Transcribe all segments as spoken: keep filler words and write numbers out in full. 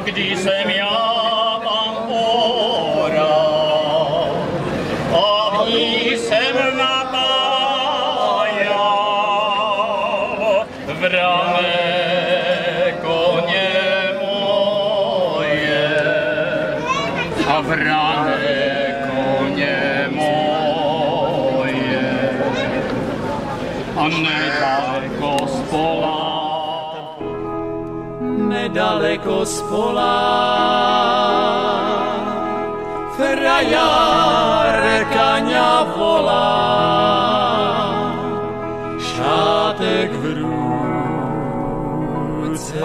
když jsem já mám oral a v ní jsem napájal vrané koně moje a vrané koně moje a nedaleko spola nedaleko spola frajar kaňa volá, šátek v ruce.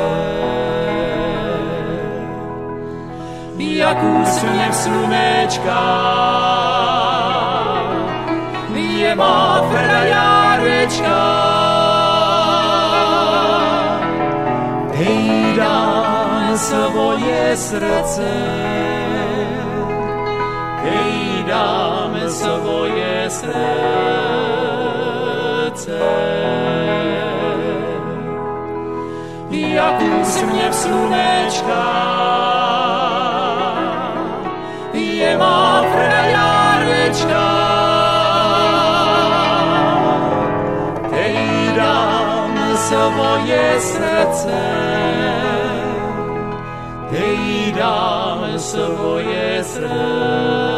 Jak úsměv slunečka je má frajárečka, dej dám svoje srdce, dej dám svoje srdce. Jak úsměv slunečka je má frajárečka, dej dám svoje srdce, dej dám svoje srdce.